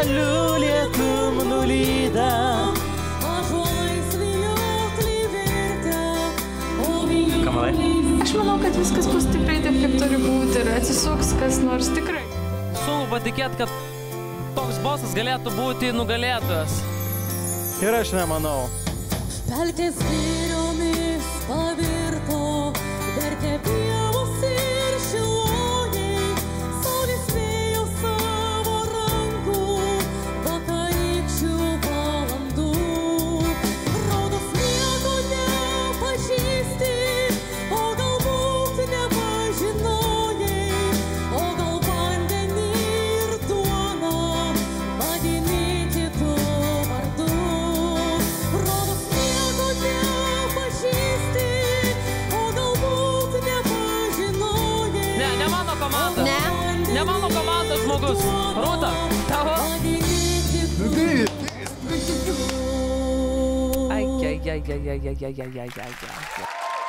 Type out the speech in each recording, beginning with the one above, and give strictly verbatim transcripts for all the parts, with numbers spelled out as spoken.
galiu lietum nulydą. Ką manai? Aš manau, kad viskas bus tikrai taip, kaip turi būti ir atsisuks kas nors tikrai. Sunku patikėti, kad toks bosas galėtų būti nugalėtojas. Ir aš nemanau. Pelkės vyriomis pavirto, verkė pievos ir šilojai, saulės vėjo savo rankų, vakarykščių valandų. Rodos nieko nepažįsti, o galbūt nepažinojai, o gal vandenį ir duoną vadini kitu vardu. Rodos nieko nepažįsti, o galbūt nepažinojai. Ne, ne mano komanda. Ne? Ne mano komandos žmogus. Rūta, tavo? Ai, ai, ai, ai, ai, ai, ai, ai, ai, ai, ai.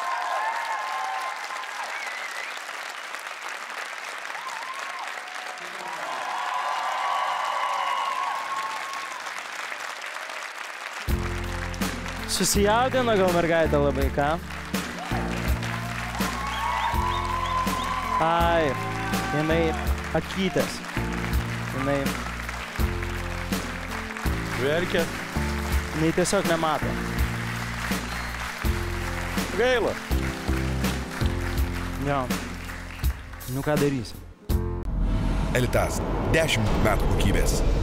Susijaudino gal mergaitė labai, ką? Ai, jinai akytės. Jinai... Verkia. Jinai tiesiog nemato. Gaila. Jo. Nu ką darysi? Elitas. dešimt metų kokybės.